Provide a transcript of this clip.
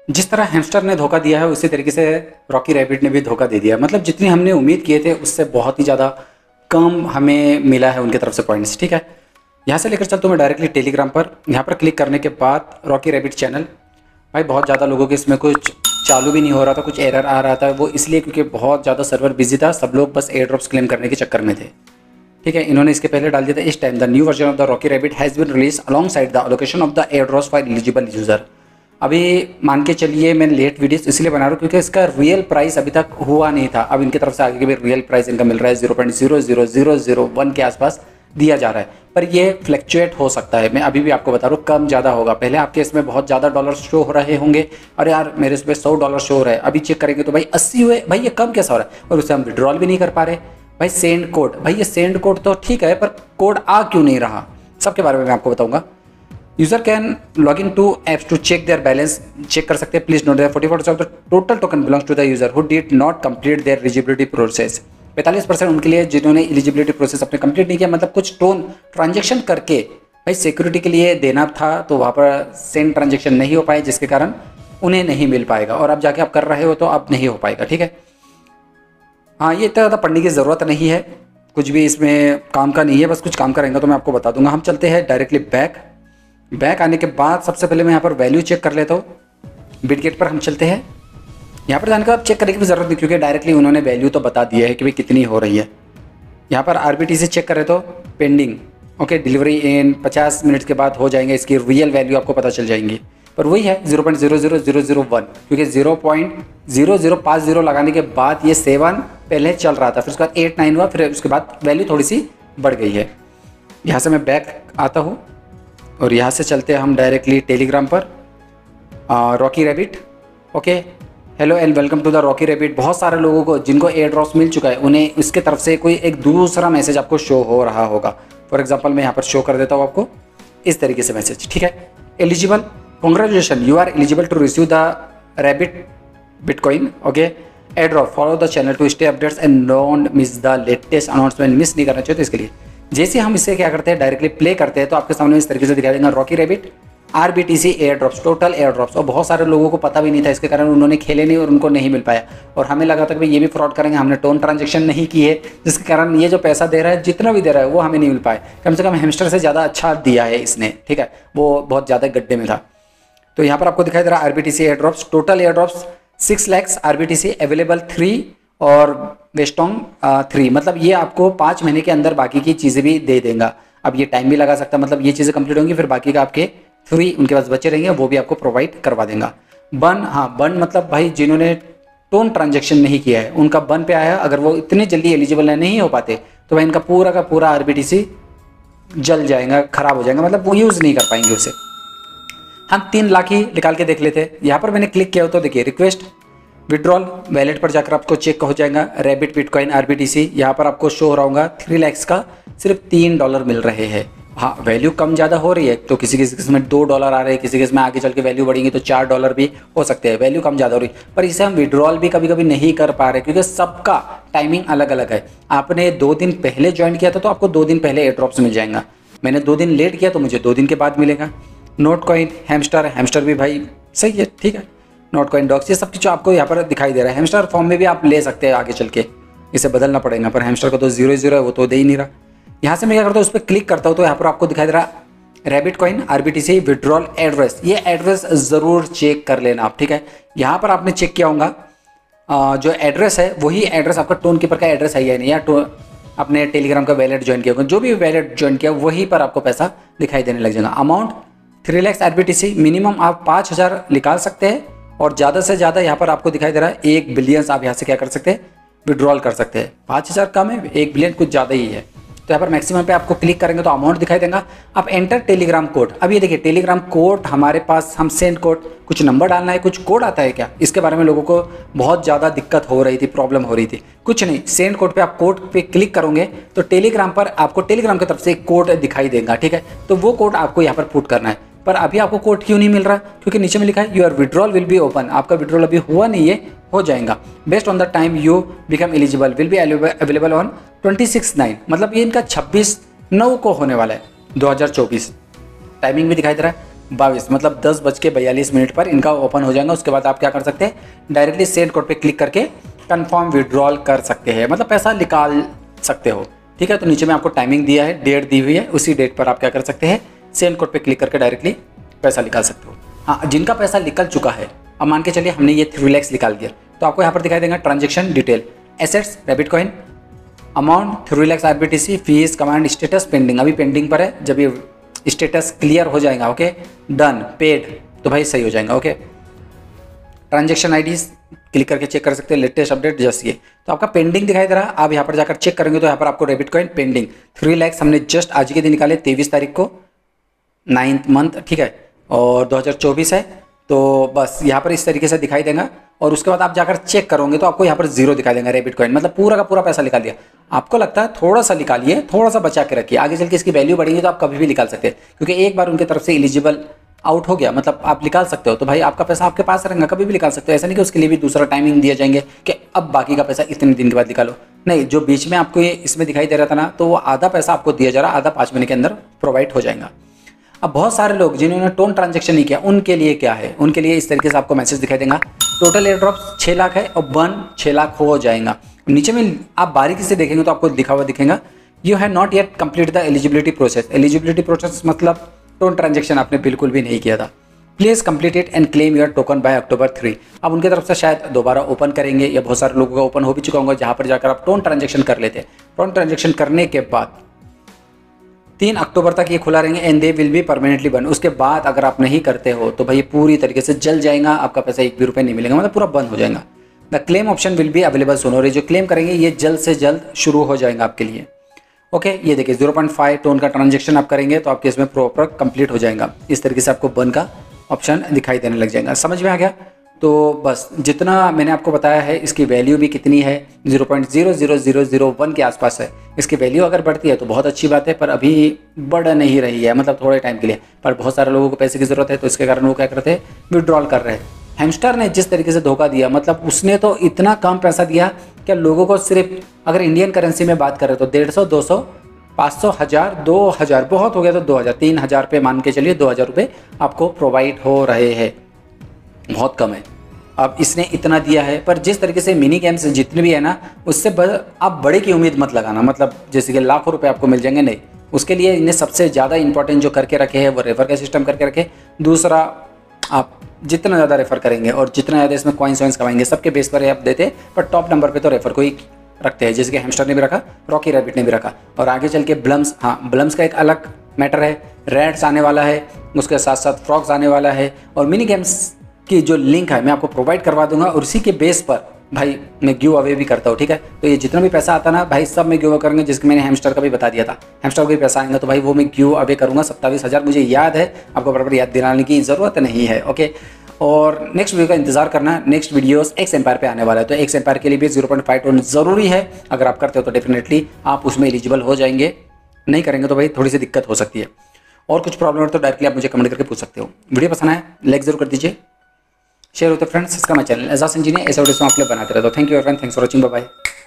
जिस तरह हैमस्टर ने धोखा दिया है उसी तरीके से रॉकी रैबिट ने भी धोखा दे दिया। मतलब जितनी हमने उम्मीद किए थे उससे बहुत ही ज़्यादा कम हमें मिला है उनकी तरफ से पॉइंट्स। ठीक है, यहाँ से लेकर चलता हूँ मैं डायरेक्टली टेलीग्राम पर। यहाँ पर क्लिक करने के बाद रॉकी रैबिट चैनल, भाई बहुत ज़्यादा लोगों के इसमें कुछ चालू भी नहीं हो रहा था, कुछ एरर आ रहा था। वो इसलिए क्योंकि बहुत ज़्यादा सर्वर बिजी था, सब लोग बस एयर ड्रॉप्स क्लेम करने के चक्कर में थे। ठीक है, इन्होंने इसके पहले डाल दिया था इस time the new version of the Rocky Rabbit has been release alongside the allocation of the airdrops for eligible user. अभी मान के चलिए मैं लेट वीडियोस इसलिए बना रहा हूँ क्योंकि इसका रियल प्राइस अभी तक हुआ नहीं था। अब इनकी तरफ से आगे भी रियल प्राइस इनका मिल रहा है 0.00001 के आसपास दिया जा रहा है, पर ये फ्लक्चुएट हो सकता है। मैं अभी भी आपको बता रहा हूँ कम ज़्यादा होगा। पहले आपके इसमें बहुत ज़्यादा डॉलर शो हो रहे होंगे, अरे यार मेरे इसमें $100 शो हो रहा है, अभी चेक करेंगे तो भाई 80 हुए, भाई ये कम कैसा हो रहा है, और उससे हम विड्रॉल भी नहीं कर पा रहे। भाई सेंड कोड, भाई ये सेंड कोड तो ठीक है पर कोड आ क्यों नहीं रहा, सबके बारे में मैं आपको बताऊंगा। User can log in to apps to check their balance, check कर सकते हैं। Please note that 44% of the total token belongs to the user who did not complete their eligibility process. 45% उनके लिए जिन्होंने एलिजिबिलिटी प्रोसेस अपने complete नहीं किया, मतलब कुछ ट्रांजेक्शन करके भाई सिक्योरिटी के लिए देना था तो वहाँ पर सेंड ट्रांजेक्शन नहीं हो पाए, जिसके कारण उन्हें नहीं मिल पाएगा। और अब जाके आप कर रहे हो तो अब नहीं हो पाएगा। ठीक है, हाँ ये इतना ज़्यादा पढ़ने की ज़रूरत नहीं है, कुछ भी इसमें काम का नहीं है, बस कुछ काम का रहेगा तो मैं आपको बता दूंगा। हम चलते हैं डायरेक्टली बैक आने के बाद सबसे पहले मैं यहाँ पर वैल्यू चेक कर लेता हूँ। बिटगेट पर हम चलते हैं। यहाँ पर जाने का आप चेक करने की भी ज़रूरत नहीं क्योंकि डायरेक्टली उन्होंने वैल्यू तो बता दिया है कि भाई कितनी हो रही है। यहाँ पर RBTC चेक करें तो pending, okay, delivery in 50 minute के बाद हो जाएंगे, इसकी रियल वैल्यू आपको पता चल जाएंगी। पर वही है 0.00001, क्योंकि 0.0050 लगाने के बाद ये 7 पहले चल रहा था, फिर उसके बाद 8 9 हुआ, फिर उसके बाद वैल्यू थोड़ी सी बढ़ गई है। यहाँ से मैं बैक आता हूँ और यहाँ से चलते हैं हम डायरेक्टली टेलीग्राम पर। Rocky Rabbit, okay, hello and welcome to the Rocky Rabbit. बहुत सारे लोगों को जिनको एयर ड्रॉप्स मिल चुका है उन्हें उसके तरफ से कोई एक दूसरा मैसेज आपको शो हो रहा होगा। फॉर एग्जांपल मैं यहाँ पर शो कर देता हूँ आपको इस तरीके से मैसेज। ठीक है, eligible, congratulation, you are eligible to receive the Rabbit bitcoin, okay, airdrop, follow the channel to stay updates and don't miss the latest announcement. Miss नहीं करना चाहिए, तो इसके लिए जैसे हम इसे क्या करते हैं डायरेक्टली प्ले करते हैं तो आपके सामने इस तरीके से दिखाई देगा Rocky Rabbit RBTC airdrops, total airdrops. और बहुत सारे लोगों को पता भी नहीं था, इसके कारण उन्होंने खेले नहीं और उनको नहीं मिल पाया। और हमें लगा था कि भाई ये भी फ्रॉड करेंगे, हमने टोन ट्रांजेक्शन नहीं की है, जिसके कारण ये जो पैसा दे रहा है जितना भी दे रहा है वो हमें नहीं मिल पाए। कम से कम हैमस्टर से ज़्यादा अच्छा दिया है इसने। ठीक है, वो बहुत ज़्यादा गड्ढे में था। तो यहाँ पर आपको दिखाई दे रहा है RBTC airdrops, total airdrops 6 lakh RBTC, available 3 और वेस्टोंग 3। मतलब ये आपको 5 महीने के अंदर बाकी की चीज़ें भी दे देगा। अब ये टाइम भी लगा सकता है, मतलब ये चीज़ें कंप्लीट होंगी फिर बाकी का आपके 3 उनके पास बचे रहेंगे, वो भी आपको प्रोवाइड करवा देगा। बन, हाँ बन मतलब भाई जिन्होंने टोन ट्रांजेक्शन नहीं किया है उनका बन पे आया। अगर वो इतने जल्दी एलिजिबल नहीं हो पाते तो भाई इनका पूरा का पूरा RBTC जल जाएगा, खराब हो जाएगा, मतलब वो यूज़ नहीं कर पाएंगे उसे। हम 3 लाख ही निकाल के देख लेते हैं। यहाँ पर मैंने क्लिक किया हो तो देखिए रिक्वेस्ट विड्रॉल, वैलेट पर जाकर आपको चेक हो जाएगा रैबिट बिटकॉइन RBTC। यहाँ पर आपको शो हो रहा होगा 3 लाख का सिर्फ $3 मिल रहे हैं। हाँ वैल्यू कम ज़्यादा हो रही है, तो किसी किसी में $2 आ रहे हैं, किसी किसी में आगे चल के वैल्यू बढ़ेंगी तो $4 भी हो सकते हैं। वैल्यू कम ज़्यादा हो रही है, पर इसे हम विड्रॉल भी कभी कभी नहीं कर पा रहे क्योंकि सबका टाइमिंग अलग अलग है। आपने 2 दिन पहले ज्वाइन किया था तो आपको 2 दिन पहले एयर ड्रॉप्स मिल जाएगा। मैंने 2 दिन लेट किया तो मुझे 2 दिन के बाद मिलेगा। नोट कॉइन, हैमस्टर भी भाई सही है, ठीक है, नोट कॉइन डॉक्स, ये सब जो आपको यहाँ पर दिखाई दे रहा है। हैमस्टर फॉर्म में भी आप ले सकते हैं आगे चल के, इसे बदलना पड़ेगा, पर हैमस्टर का तो 0 है, वो तो दे ही नहीं रहा। यहाँ से मैं क्या करता हूँ उस पर क्लिक करता हूँ तो यहाँ पर आपको दिखाई दे रहा Rabbit coin RBTC withdrawal address. ये एड्रेस ज़रूर चेक कर लेना आप, ठीक है। यहाँ पर आपने चेक किया होगा जो एड्रेस है वही एड्रेस आपका टोन कीपर का एड्रेस है या नहीं, या अपने टेलीग्राम का वैलेट ज्वाइन किया होगा, जो भी वैलेट ज्वाइन किया वहीं पर आपको पैसा दिखाई देने लग जाएगा। अमाउंट 3 लाख RBTC, मिनिमम आप 5000 निकाल सकते हैं और ज़्यादा से ज़्यादा यहाँ पर आपको दिखाई दे रहा है 1 बिलियन आप यहाँ से क्या कर सकते हैं विड्रॉल कर सकते हैं। 5000 कम है, 1 बिलियन कुछ ज़्यादा ही है। तो यहाँ पर मैक्सिमम पे आपको क्लिक करेंगे तो अमाउंट दिखाई देगा। आप एंटर टेलीग्राम कोड, अब ये देखिए टेलीग्राम कोड हमारे पास, हम सेंड कोड, कुछ नंबर डालना है, कुछ कोड आता है क्या, इसके बारे में लोगों को बहुत ज़्यादा दिक्कत हो रही थी, प्रॉब्लम हो रही थी। कुछ नहीं, सेंड कोड पे आप कोड पे क्लिक करोगे तो टेलीग्राम पर आपको टेलीग्राम की तरफ से एक कोड दिखाई देगा, ठीक है। तो वो कोड आपको यहाँ पर पुट करना है। पर अभी आपको कोड क्यों नहीं मिल रहा, क्योंकि नीचे में लिखा है your withdrawal will be open, आपका विड्रॉल अभी हुआ नहीं है, हो जाएगा। Based on the time you become eligible will be available on 26/9, मतलब ये इनका 26/9 को होने वाला है 2024। टाइमिंग भी दिखाई दे रहा है 22 मतलब 10:42 पर इनका ओपन हो जाएगा। उसके बाद आप क्या कर सकते हैं, डायरेक्टली सेंड कोड पे क्लिक करके कंफर्म विड्रॉल कर सकते हैं, मतलब पैसा निकाल सकते हो। ठीक है, तो नीचे में आपको टाइमिंग दिया है, डेट दी हुई है, उसी डेट पर आप क्या कर सकते हैं, सेंड कोड पे क्लिक करके डायरेक्टली पैसा निकाल सकते हो। हाँ, जिनका पैसा निकल चुका है, अब मान के चलिए हमने ये 3 lakhs निकाल दिया, तो आपको यहाँ पर दिखाई देगा transaction detail, assets Rabbit coin, amount 3 lakhs RBTC, fees, command, status pending, अभी पेंडिंग पर है। जब ये स्टेटस क्लियर हो जाएगा, ओके, डन, पेड, तो भाई सही हो जाएगा। ओके, ट्रांजेक्शन आईडी क्लिक करके चेक कर सकते हैं, लेटेस्ट अपडेट जस्ट ये, तो आपका पेंडिंग दिखाई दे रहा है। आप यहाँ पर जाकर चेक करेंगे तो यहाँ पर आपको रैबिट कॉइन पेंडिंग 3 lakhs हमने जस्ट आज के दिन निकाले, 23 तारीख को 9th मंथ, ठीक है, और 2024 है। तो बस यहाँ पर इस तरीके से दिखाई देगा, और उसके बाद आप जाकर चेक करोगे तो आपको यहाँ पर 0 दिखाई देगा रैबिट कॉइन, मतलब पूरा का पूरा पैसा निकाल दिया। आपको लगता है थोड़ा सा निकालिए, थोड़ा सा बचा के रखिए, आगे चल के इसकी वैल्यू बढ़ेगी तो आप कभी भी निकाल सकते हैं, क्योंकि एक बार उनकी तरफ से एलिजिबल आउट हो गया, मतलब आप निकाल सकते हो, तो भाई आपका पैसा आपके पास रहेगा, कभी भी निकाल सकते हो। ऐसा नहीं कि उसके लिए भी दूसरा टाइमिंग दिया जाएंगे कि अब बाकी का पैसा इतने दिन के बाद निकालो, नहीं, जो बीच में आपको ये इसमें दिखाई दे रहा था ना, तो वो आधा पैसा आपको दिया जा रहा, आधा 5 महीने के अंदर प्रोवाइड हो जाएगा। अब बहुत सारे लोग जिन्होंने टोन ट्रांजेक्शन नहीं किया, उनके लिए क्या है, उनके लिए इस तरीके से आपको मैसेज दिखाई देगा, टोटल एयर ड्रॉप्स 6 लाख है और बर्न 6 लाख हो जाएगा। नीचे में आप बारीकी से देखेंगे तो आपको लिखा हुआ दिखेगा, you have not yet complete the eligibility process. Eligibility process मतलब टोन ट्रांजेक्शन आपने बिल्कुल भी नहीं किया था, please complete it and claim your token by October 3। अब उनकी तरफ से शायद दोबारा ओपन करेंगे, या बहुत सारे लोगों का ओपन हो भी चुका होगा, जहाँ पर जाकर आप टोन ट्रांजेक्शन कर लेते हैं। टोन ट्रांजेक्शन करने के बाद 3 अक्टूबर तक ये खुला रहेंगे and they will be permanently बंद। उसके बाद अगर आप नहीं करते हो तो भाई पूरी तरीके से जल जाएगा, आपका पैसा 1 भी रुपये नहीं मिलेगा, मतलब पूरा बंद हो जाएगा। The claim option will be available soon, और ये जो क्लेम करेंगे ये जल्द से जल्द शुरू हो जाएगा आपके लिए। ओके, ये देखिए 0.5 टोन का ट्रांजेक्शन आप करेंगे तो आपके इसमें प्रॉपर कंप्लीट हो जाएगा। इस तरीके से आपको बर्न का ऑप्शन दिखाई देने लग जाएगा। समझ में आ गया? तो बस जितना मैंने आपको बताया है, इसकी वैल्यू भी कितनी है, 0.00001 के आसपास है। इसकी वैल्यू अगर बढ़ती है तो बहुत अच्छी बात है, पर अभी बढ़ नहीं रही है, मतलब थोड़े टाइम के लिए। पर बहुत सारे लोगों को पैसे की ज़रूरत है, तो इसके कारण वो क्या करते हैं, विड्रॉल कर रहे हैं। हैमस्टर ने जिस तरीके से धोखा दिया, मतलब उसने तो इतना कम पैसा दिया कि लोगों को सिर्फ, अगर इंडियन करेंसी में बात करें तो 150, 200, 500, 1000, 2000, बहुत हो गया तो 2000, 3000 पे मान के चलिए 2000 रुपये आपको प्रोवाइड हो रहे हैं, बहुत कम है। अब इसने इतना दिया है, पर जिस तरीके से मिनी गेम्स जितने भी है ना, उससे आप बड़े की उम्मीद मत लगाना, मतलब जैसे कि लाखों रुपए आपको मिल जाएंगे, नहीं। उसके लिए इन्हें सबसे ज़्यादा इंपॉर्टेंट जो करके रखे हैं वो रेफर का सिस्टम करके रखे। दूसरा, आप जितना ज़्यादा रेफर करेंगे और जितना ज़्यादा इसमें कॉइन्स वॉइन्स कमाएंगे, सबके बेस पर आप देते, पर टॉप नंबर पर तो रेफर को ही रखते हैं, जैसे कि हैमस्टर ने भी रखा, रॉकी रैबिट ने भी रखा, और आगे चल के ब्लम्स, हाँ ब्लम्स का एक अलग मैटर है, रैट्स आने वाला है, उसके साथ साथ फ्रॉग्स आने वाला है, और मिनी गेम्स की जो लिंक है मैं आपको प्रोवाइड करवा दूंगा, और उसी के बेस पर भाई मैं गिव अवे भी करता हूँ, ठीक है। तो ये जितना भी पैसा आता ना भाई, सब मैं गिव अवे करूँगा, जिसके मैंने हैमस्टर का भी बता दिया था, हैमस्टर का भी पैसा आएगा तो भाई वो मैं गिव अवे करूँगा। 27,000 मुझे याद है, आपको बराबर याद दिलाने की ज़रूरत नहीं है, ओके। और नेक्स्ट वीडियो का इंतजार करना, नेक्स्ट वीडियोस एक्स एम्पायर पे आने वाला है, तो एक्स एम्पायर के लिए भी 0.5 टोन ज़रूरी है। अगर आप करते हो तो डेफिनेटली आप उसमें एलिजिबल हो जाएंगे, नहीं करेंगे तो भाई थोड़ी सी दिक्कत हो सकती है। और कुछ प्रॉब्लम है तो डायरेक्टली आप मुझे कमेंट करके पूछ सकते हो। वीडियो पसंद आए लाइक जरूर कर दीजिए, शेयर होते फ्रेंड्स, इसका मैं चैनल एजाज इंजीनियर ऐसे वीडियोस में आप लोग बनाते रहता हूँ। Thank you everyone, thanks for watching, bye bye.